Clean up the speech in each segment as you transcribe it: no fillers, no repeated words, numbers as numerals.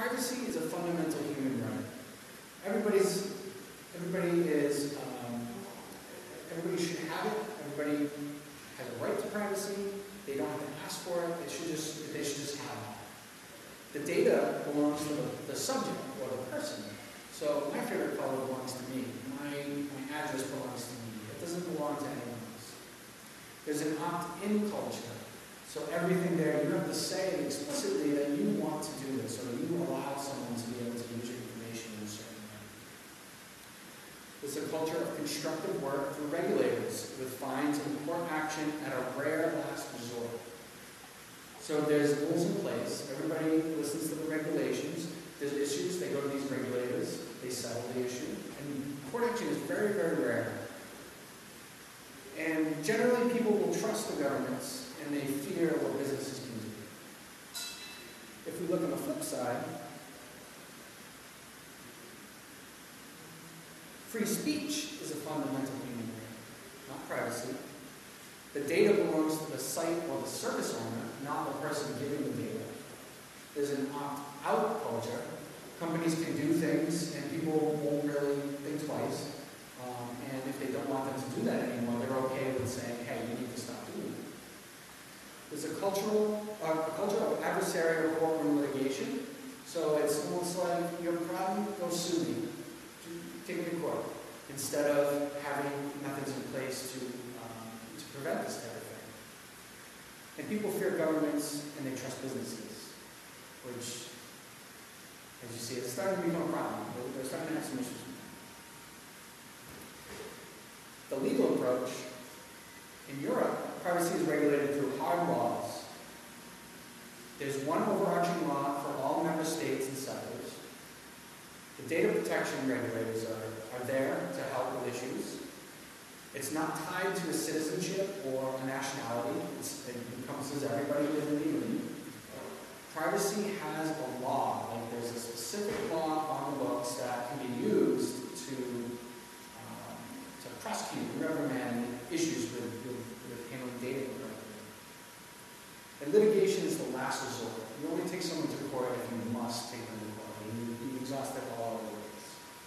privacy is a fundamental human right. Everybody should have it. Everybody has a right to privacy. They don't have to ask for it. They should just have it. The data belongs to the subject or the person. So my favorite color belongs to me. My address belongs to me. It doesn't belong to anyone else. There's an opt-in culture. So everything there, you have to say explicitly that you want to do this, or that you allow someone to be able to use your information in a certain way. There's a culture of constructive work through regulators, with fines and court action at a rare last resort. So there's rules in place. Everybody listens to the regulations. There's issues. They go to these regulators. They settle the issue. And court action is very, very rare. And generally, people will trust the governments, and they fear what businesses can do. If we look on the flip side, free speech is a fundamental human right, not privacy. The data belongs to the site or the service owner, not the person giving the data. There's an opt-out culture. Companies can do things, and people won't really think twice. And if they don't want them to do that anymore, they're okay with saying, hey, you need to stop doing it. There's a culture of adversarial courtroom litigation. So it's almost like you have a problem, go sue me. Take me to court. Instead of having methods in place to prevent this type of thing. And people fear governments and they trust businesses, which, as you see, it's starting to become a problem. They're starting to have some issues. The legal approach in Europe, privacy is regulated through hard laws. There's one overarching law for all member states and sectors. The data protection regulators are there to help with issues. It's not tied to a citizenship or a nationality. It encompasses everybody living legally. Privacy has a law, like there's a specific law on the books that can be used to prosecute and reprimand issues with handling data correctly. And litigation is the last resort. You only take someone to court if you must take them to court. You've exhausted all other ways.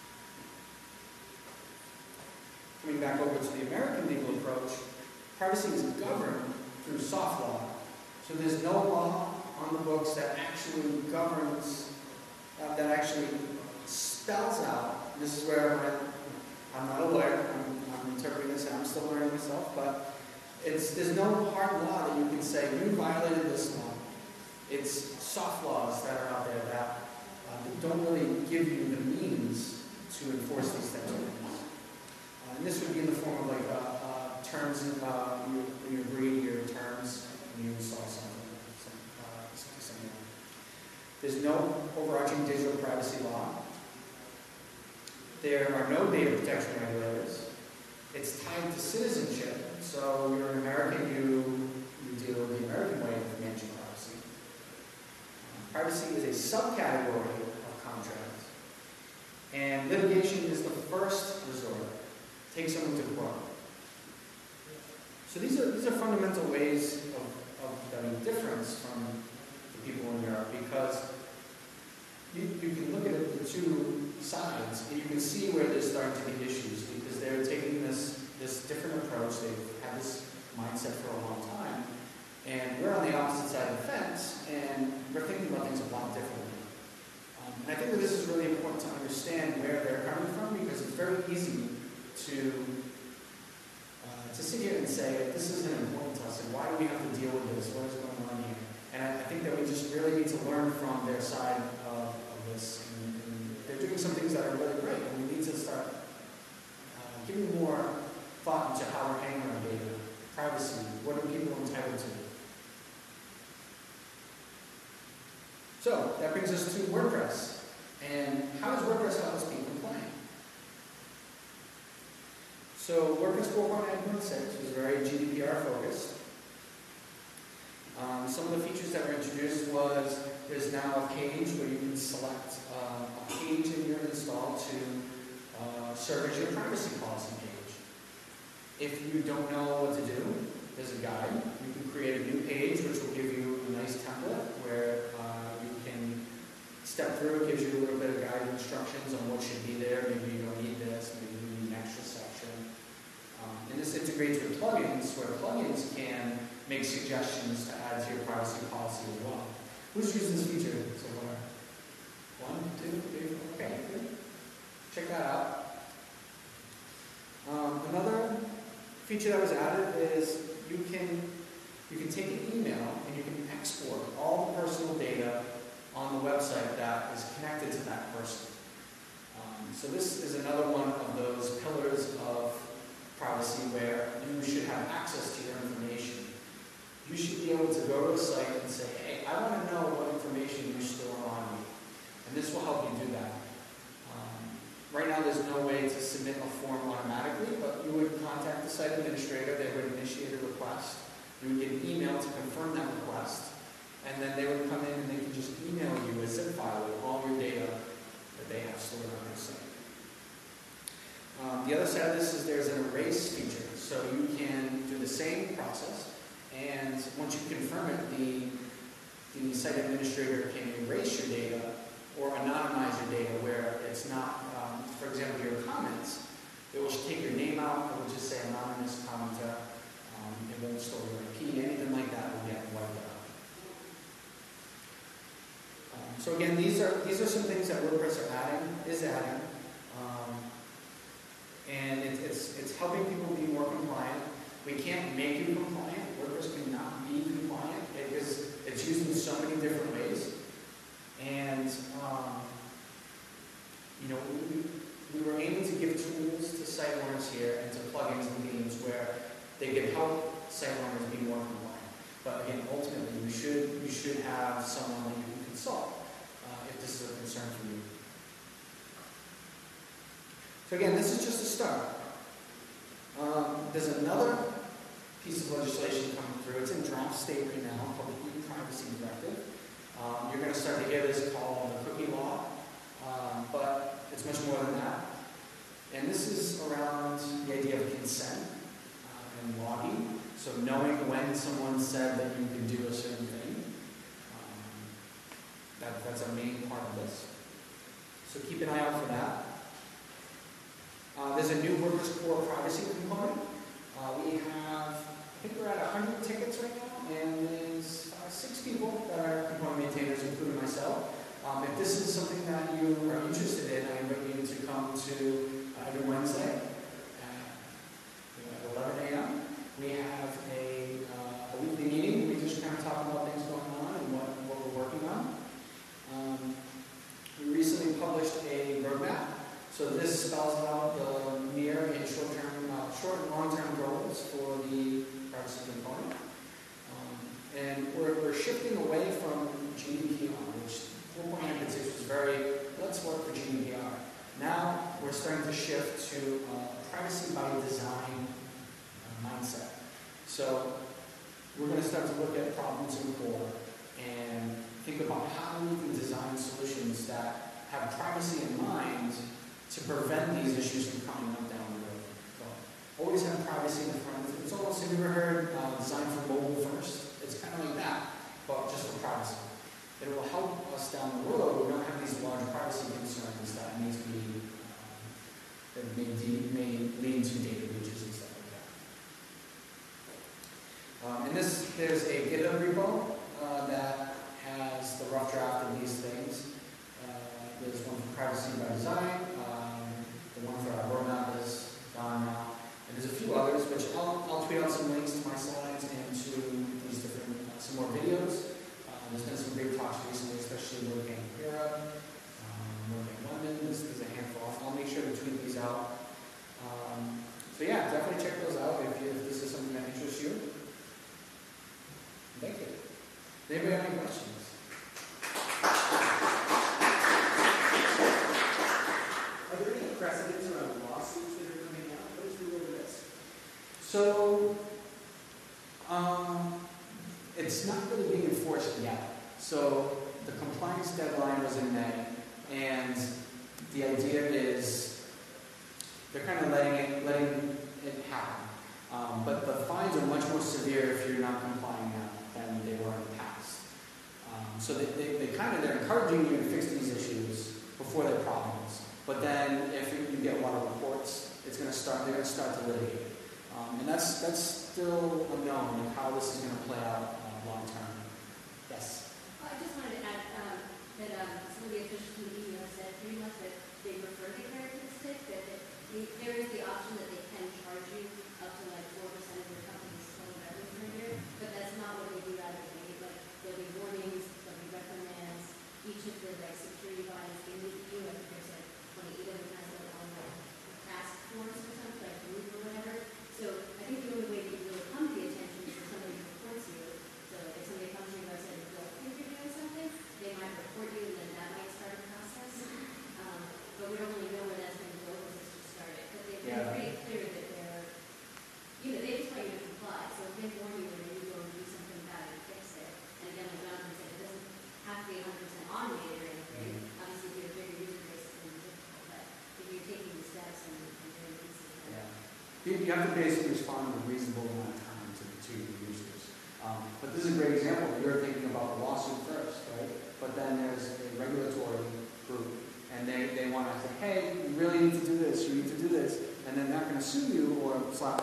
Coming back over to the American legal approach, privacy is governed through soft law. So there's no law on the books that actually governs, that actually spells out. This is where I'm not a lawyer. I'm interpreting this, and I'm still learning myself. But there's no hard law that you can say you violated this law. It's soft laws that are out there that don't really give you the means to enforce these types of things. And this would be in the form of like terms, you agree to your terms, and you install something like that. There's no overarching digital privacy law. There are no data protection regulators. It's tied to citizenship. So you're an American, you deal with the American way of managing privacy. Privacy is a subcategory of contract. And litigation is the first resort. Take someone to court. So these are fundamental ways of having difference from the people in Europe, because you can look at the two sides and you can see where there's starting to be issues, because they're taking this different approach. They've had this mindset for a long time, and we're on the opposite side of the fence, and we're thinking about things a lot differently. And I think that this is really important to understand where they're coming from, because it's very easy to sit here and say, this isn't important to us, and why do we have to deal with this? What is going on here? And I think that we just really need to learn from their side of this. And they're doing some things that are really great, and we need to start giving more thought into how we're handling our data, privacy, what are people entitled to. So that brings us to WordPress. And how does WordPress help us be compliant? So WordPress 4.9.6 was very GDPR focused. Some of the features that were introduced was there's now a page where you can select a page in your install to serve as your privacy policy page. If you don't know what to do, there's a guide. You can create a new page which will give you a nice template where you can step through integrates with plugins, where plugins can make suggestions to add to your privacy policy as well. Who's used this feature so far? 1, 2, 3, 4. Okay, good. Check that out. Another feature that was added is you can take an email and you can export all the personal data on the website that is connected to that person. So this is another one of those pillars of privacy where you should have access to your information. You should be able to go to a site and say, hey, I want to know what information you store on me. And this will help you do that. Right now there's no way to submit a form automatically, but you would contact the site administrator, they would initiate a request, you would get an email to confirm that request, and then they would come in and they can just email you a zip file with all your data that they have stored on their site. The other side of this is there's an erase feature, so you can do the same process, and once you confirm it, the site administrator can erase your data or anonymize your data where it's not, for example, your comments, it will take your name out, it will just say anonymous commenter, it won't store your IP, anything like that will get wiped out. So again, these are some things that WordPress is adding, and it's helping people be more compliant. We can't make you compliant. WordPress cannot be compliant because it's used in so many different ways. And we were aiming to give tools to site owners here and to plugins and themes where they can help site owners be more compliant. But again, ultimately, you should have someone that you can consult if this is a concern for you. So again, this is just a start. There's another piece of legislation coming through. It's in draft state right now, called the E-Privacy Directive. You're going to start to hear this called the cookie law, but it's much more than that. And this is around the idea of consent and logging. So knowing when someone said that you can do a certain thing, that's a main part of this. So keep an eye out for that. There's a new WordPress core privacy component. We have, I think we're at 100 tickets right now, and there's 6 people that are component maintainers, including myself. If this is something that you are interested in, I invite you to come to every Wednesday at 11 a.m. We have a weekly meeting. We just kind of talk about things going on and what we're working on. We recently published a roadmap. So this spells out the near and short and long-term goals for the privacy component. And we're shifting away from GDPR, which 4.6 was very, let's work for GDPR. Now we're starting to shift to privacy by design mindset. So we're going to start to look at problems in core and think about how we can design solutions that have privacy in mind to prevent these issues from coming up down the road. So always have privacy in the front. It's almost, have you ever heard design for mobile first? It's kind of like that, but just for privacy. It will help us down the road. We don't have these large privacy concerns that need to be, that may lead to data breaches and stuff like that. And there's a GitHub repo that has the rough draft of these things. There's one for privacy by design. The one for our roadmap is gone now. And there's a few others, which I'll tweet out some links to my slides and to these different, some more videos. There's been some great talks recently, especially WordPress Europe, WordPress London. There's a handful. I'll make sure to tweet these out. So yeah, definitely check those out if this is something that interests you. Thank you. Does anybody have any questions? Are there any precedents around lawsuits that are coming out? What is the rule of this? So, it's not really being enforced yet. So, the compliance deadline was in May, and the idea is they're kind of letting it happen. But the fines are much more severe if you're not complying now than they were in the past. So they're encouraging you to fix these issues before they're problems. But then if you get a lot of reports, they're going to start to litigate. And that's still unknown, like how this is going to play out long term. Yes? Well, I just wanted to add that some of the officials in the EU have said pretty much that they prefer the characteristic, that there is the option that they can charge you up to like 4% of your company's total revenue per year, but that's not what they do out of the gate. Like, there'll be warnings, there'll be reprimands, each of the like security bodies in the EU, I think there's like 28 of them has their own like task force or something, like group or whatever. So I think the only way that you really come to the attention is for somebody who reports you. So if somebody comes to your website and don't think you're doing something, they might report you and then that might start a process. But we don't really know where that's going to go because it's just started. But they've been pretty clear that they're, they just want you to comply. So if they warn you and then you go and do something about it and fix it. And again, like Jonathan said, it doesn't have to be 100% automated or anything. Obviously, if you have a bigger user base, it's going to be difficult. But if you're taking the steps and doing pieces, You have to basically respond in a reasonable amount of time to the users. But this is a great example. You're thinking about the lawsuit first, right? But then there's a regulatory group, and they want to say, hey, you really need to do this, you need to do this, and then they're not going to sue you or slap.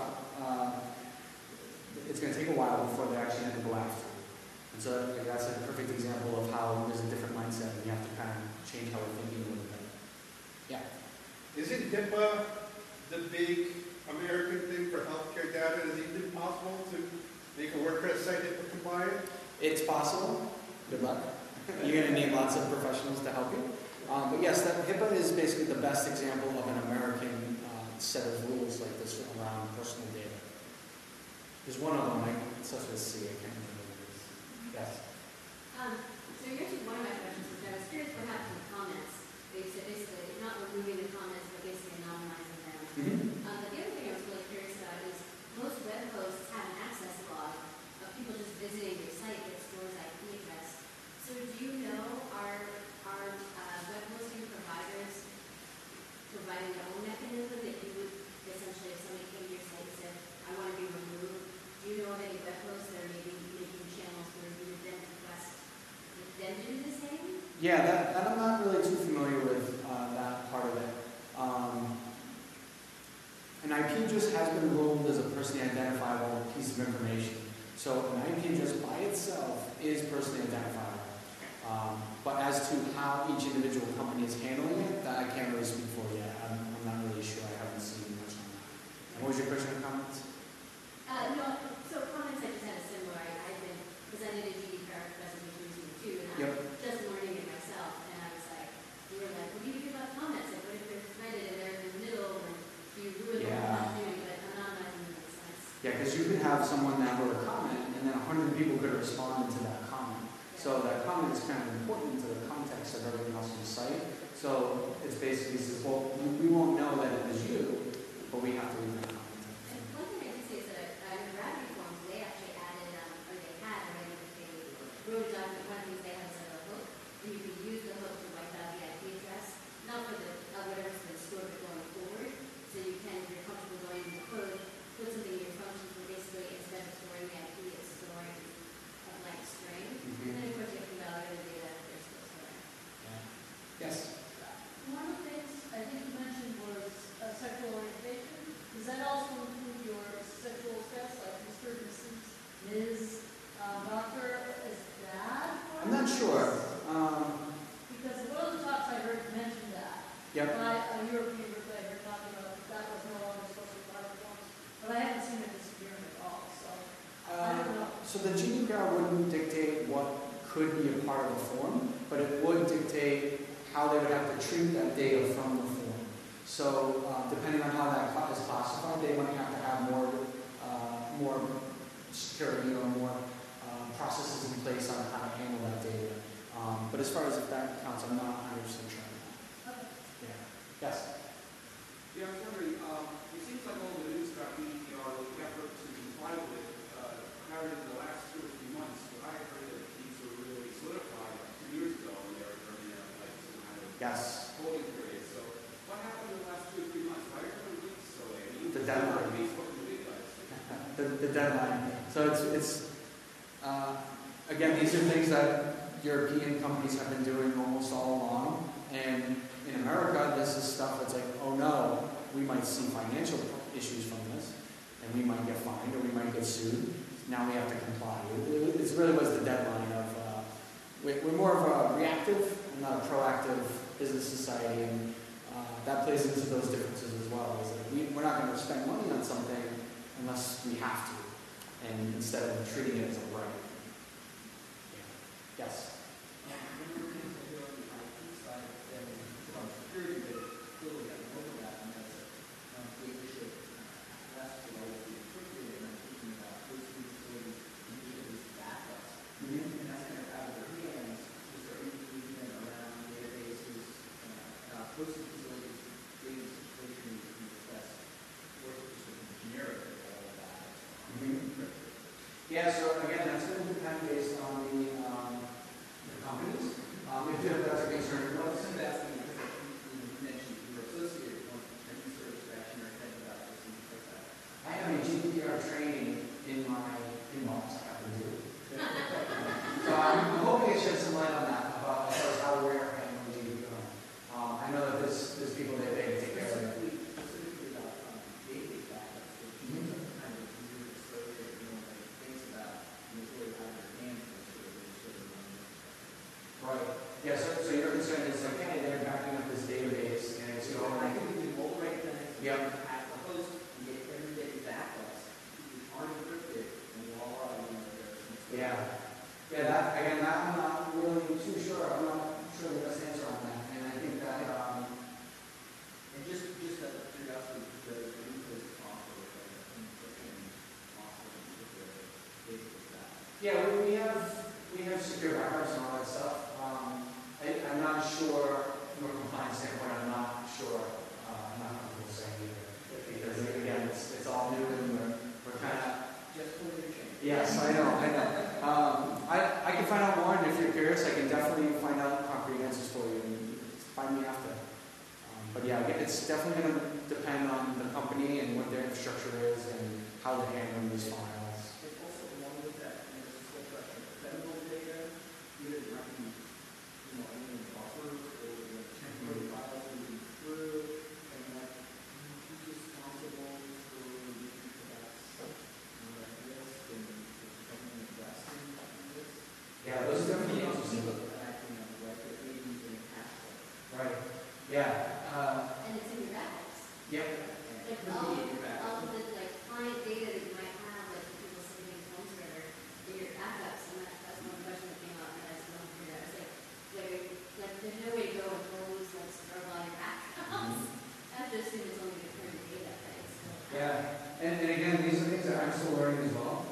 It's going to take a while before they're actually going to go after you. And so that's a perfect example of how there's a different mindset, and you have to kind of change how we're thinking a little bit. Yeah. Isn't HIPAA the big American thing for healthcare data? Is it even possible to make a WordPress site HIPAA compliant? It's possible. Good luck. You're going to need lots of professionals to help you. But yes, that HIPAA is basically the best example of an American set of rules like this around personal data. There's one of them, it starts with C, I can't remember what it is. Yes? So you answered one of my questions, which I was curious perhaps in the comments. They said basically not removing the comments, but basically anonymizing them. But the other thing I was really curious about is most web hosts have an access log of people just visiting your site that stores IP address. So do you know, are web hosting providers providing their own mechanism that you would essentially, if somebody came to your site and said, I want to be removed, do you know of any web hosts that are maybe making channels where you would then request them to do the same? Yeah, that I'm not really too familiar with that part of it. An IP address has been ruled as a personally identifiable piece of information. So an IP address by itself is personally identifiable. But as to how each individual company is handling it, that I can't really speak for yet. I'm not really sure. I haven't seen much on that. And what was your question or comments? No, so comments I just had a similar. I've been presented a Gdpr presentation recently too, and I'm just learning it myself. And I was like, we were like, what do you do about comments? Like, what if they're threaded and they're in the middle, and do you ruin the whole opportunity? But anonymizing makes sense. Yeah, because you could have someone that wrote a comment, and then 100 people could respond to that comment. So that comment is kind of important to the context of everything else on the site. So it's basically says, well, we won't know that it was you, but we have to leave that comment. And one thing I did see is that in Gravity Forms, they actually added, or they had already, they wrote a document. One of the things they had was a hook, and you could use the hook to wipe out the IP address, not for the whatever's been stored, but going forward. So you can, if you're comfortable going into code, put something in your functions, and basically instead of storing the IP, it's storing a blank string. And then of course you have to validate the data that they're still storing. Yes? One of the things I think you mentioned was sexual orientation. Does that also include your sexual status, like Mr., Mrs., Ms., Doctor? Is that? I'm not sure. Because one of the talks I heard mentioned that. Yep. By a European group that I heard talking about that was no longer supposed to be part of forms. But I haven't seen it disappearing at all, so I don't know. So the Gdpr wouldn't dictate what could be a part of a form, but it would dictate how they would have to treat that data from the form. So depending on how that is classified, they might have to have more security or more processes in place on how to handle that data. But as far as if that counts, I'm not 100% sure on that. Yeah. Yes? Yeah, I was wondering, it seems like all the news about Gdpr, the effort to comply with it, occurred in the last 2 or 3 months. But I heard that these were really solidified 2 years ago when they were turning out like some kind of holding period. So what happened in the last 2 or 3 months? Why are you released so late? The deadline. The deadline. So it's again, these are things that European companies have been doing almost all along. And in America, this is stuff that's like, oh no, we might see financial issues from this. and we might get fined or we might get sued. Now we have to comply. It really was the deadline of, we're more of a reactive and not a proactive business society, and that plays into those differences as well. Is like we're not going to spend money on something unless we have to, and instead of treating it as a right. Yeah. Yes? Yeah, so again, that's going to depend based on the companies. If that's a concern, Well, some of that's when you mentioned you were associated with any sort of action or anything about this and things like that. I have a Gdpr training in my inbox I have to do. So I'm hoping it sheds some light on that, about how we're handling Gdpr. I know that there's people that they take care of it. Specifically about database backups, which is kind of easier to associate, things about, it's really out of your hands, sort of Right. Yeah, so your concern is like, hey, they're backing up this database and it's going. I think we do all the right things. Yep. At the host, you get everyday backups, you aren't encrypted, and you all are, Yeah. Yeah, that, again, that I'm not really too sure. I'm not sure the best answer on that. And I think that, And just out of curiosity, the replays offer encryption offering with the database backup. yeah, we have secure backups and all that stuff. I'm not sure, from a compliance standpoint, I'm not sure. I'm not comfortable saying either. Because, again, it's all new and we're kind of. Just for the change. Yes, I know. I can find out more, and if you're curious, I can definitely find out concrete answers for you, and find me after. But yeah, again, it's definitely going to depend on the company and what their infrastructure is and how they're handling these files. It's also along with that, and this is the question, federal data, either there might be, any buffers or temporary files moving through, and who's responsible for making sure that's risk and becoming investing in this? Yeah, those are definitely interesting. Acting on the right, that maybe using a cash flow. Right. Yeah. And it's in your backups. Yep. Like all of the like client data that you might have, like the people sitting in homes or whatever, in your backups, and that's one question that came up, and I still haven't figured out. It's like there's no way to go and close like scrub all your backups. I have to assume it's only the current data that it's still. Yeah. And again, these are things that I'm still learning as well.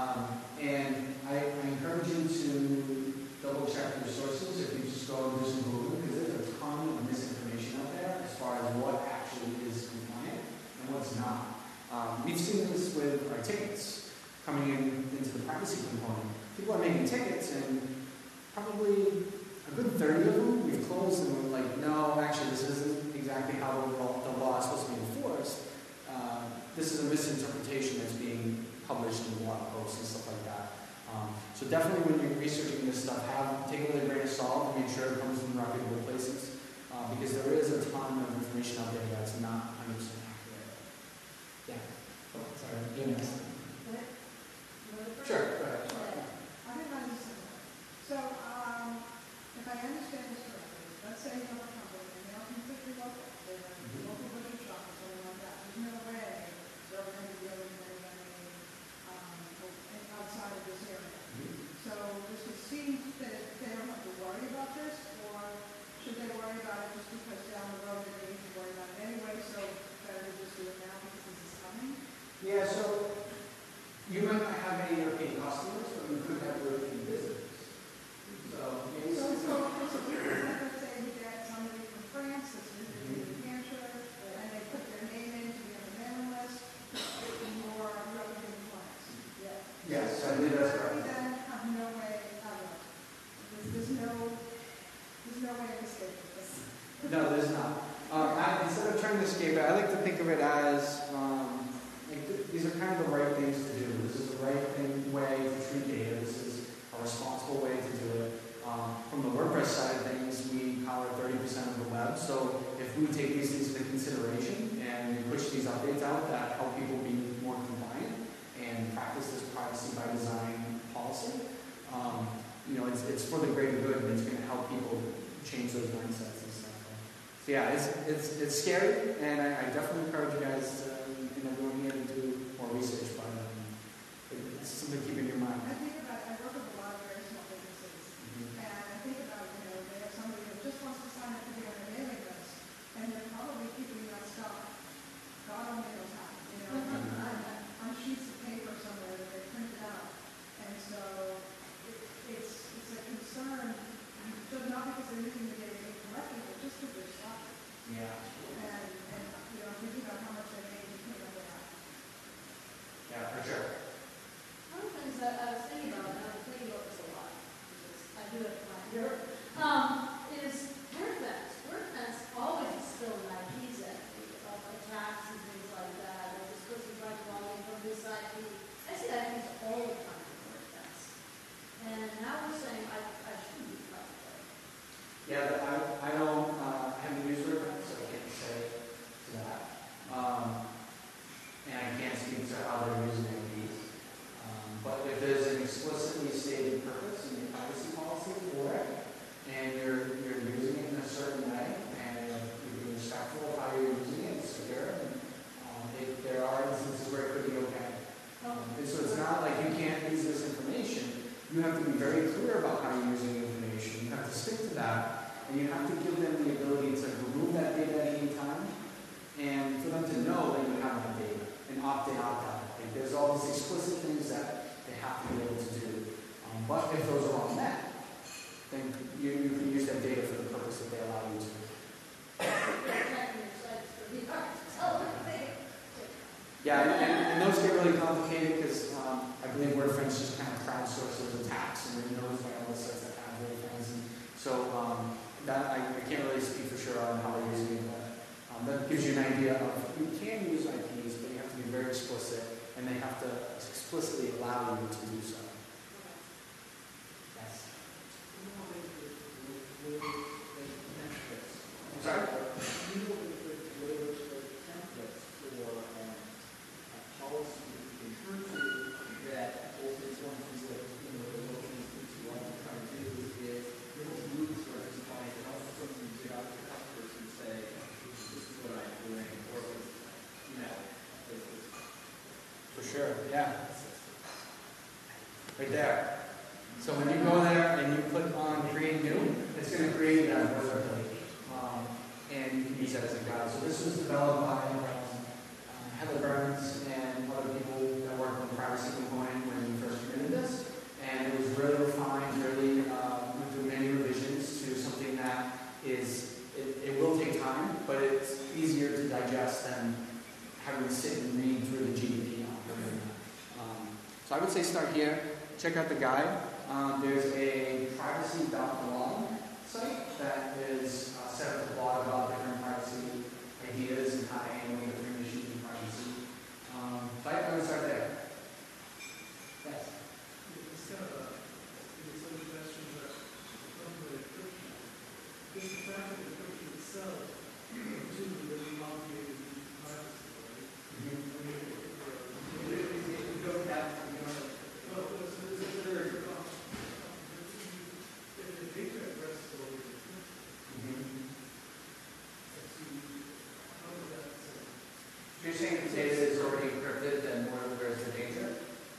And I encourage you to double check your sources if you just go and do some Googling, because there's a ton of misinformation out there as far as what actually is compliant and what's not. We've seen this with our tickets coming into the privacy component. People are making tickets, and probably a good 30 of them we've closed, and we're like, no, actually, this isn't exactly how the law is supposed to be enforced. This is a misinterpretation that's being published in blog posts and stuff like that. So definitely when you're researching this stuff, take it with a grain of salt and make sure it comes from reputable places, because there is a ton of information out there that's not 100% accurate. Yeah. Oh, sorry. You're next. Sure. Go ahead. I didn't understand that. So, if I understand this correctly, let's say you have a company and they're completely local. They're a local butcher shop or something like that. There's no way they're going to be able to make any outside of this area. So this would seem that they don't have to worry about this, or should they worry about it just because down the road they need to worry about it anyway, so better to just do it now because this is coming? Yeah, so you might not have any European customers, but you could have European visitors. So maybe So let's say you get somebody from France that's visiting New Hampshire, and they put their name in to be on the mailing list, or European clients. yes, I believe that's We correct. then have no way out of it. There's no way to escape this. No, there's not. Instead of trying to escape it, I like to think of it as these are kind of the right things to do. This is the right way to treat data. This is a responsible way to do it. From the WordPress side of things, we power 30% of the web. So if we take these things into consideration and we push these updates out that help people be more compliant it's for the greater good, and it's going to help people change those mindsets and stuff. So yeah, it's scary, and I definitely encourage you guys and everyone here to do more research, but it's something to keep in your mind. I think about, I work with a lot of very small businesses, and I think about, they have somebody that just wants to sign up to be on a mailing list, and they're probably keeping that stuff, God only knows how, on sheets of paper somewhere that they printed out. And so it's a concern, so not because they're using the data incorrectly, but just because they're stuck. Yeah. And thinking about how much they made to clean up that. Yeah, for sure. One of the things that I was thinking about, and I was thinking about this a lot, because I do it my year, is WordPress. WordPress always is still an IP set, attacks and things like that, or this person tried to log in from this IP. I see IPs all the time in WordPress. And now we're saying I shouldn't be probably. Yeah, I don't have to use WordPress, so I can't say to that. And I can't speak to how they're using IPs. But if there's an explicitly stated purpose in your privacy policy for it, and you're using it in a certain way, and you're being respectful of how you're using it, it's secure, and there are instances where it could be okay. And so it's not like you can't use this information. You have to be very clear about how you're using the information. You have to stick to that, and you have to give them the ability to remove that data at any time, and for them to know that you have that data, and opt in, opt out. Like, there's all these explicit things that they have to be able to do. But if those are all met, then you can use that data for the purpose that they allow you to. Yeah, and those get really complicated because I believe WordPress just kind of crowdsources attacks and then knows by all the sites that have WordPress. And so that I can't really speak for sure on how they're using it, but that gives you an idea of you can use IPs, but you have to be very explicit, and they have to explicitly allow you to do so. Yes. I'm sorry? Sure, yeah. Right there. So when you go there and you click on create new, it's going to create that boilerplate. And you can use that as a guide. So this was developed by Heather Burns and other people that worked on the privacy component when we first created this. And it was really refined, really went through many revisions to something that is, it will take time, but it's easier to digest than having to sit and read through the Gdpr. So I would say start here, check out the guide. There's a privacy.blog site that is set up to blog about different privacy ideas and how to handle different issues in privacy. So I would start there. Yes? It's kind of a suggestion that from the encryption, just the fact that the encryption itself, too, really complicated privacy, right? You don't have You're saying the data is already encrypted, then where's the danger?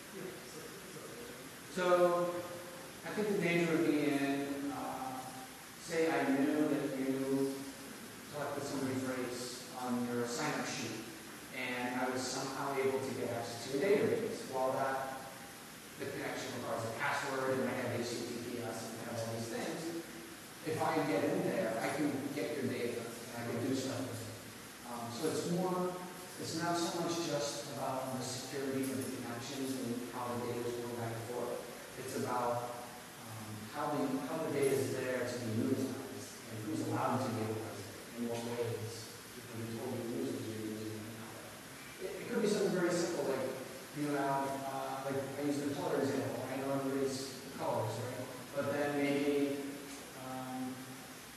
So, I think the danger would be in, say I knew that you collected somebody's race on your sign-up sheet, and I was somehow able to get access to your database. Well, the connection requires a password, and I have HTTPS, and I have all these things. If I get in there, I can get your data, and I can do stuff with it. So it's not so much just about the security of the connections and how the data is going back and forth. It's about how the data is there to be utilized, and who's allowed to utilize it, in what ways, because you told your users you're using it. It could be something very simple, like you have, like I use the color example. I know everybody's colors, right? But then maybe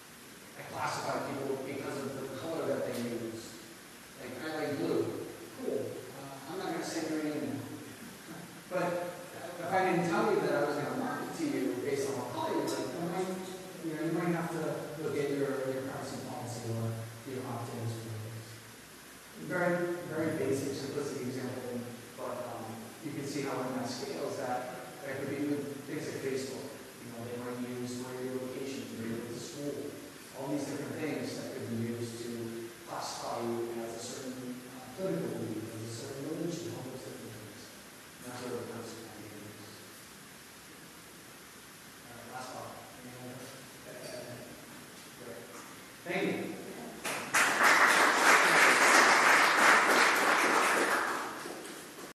scale is that could be with things like Facebook. You know, they might use where your location, where you go to school, all these different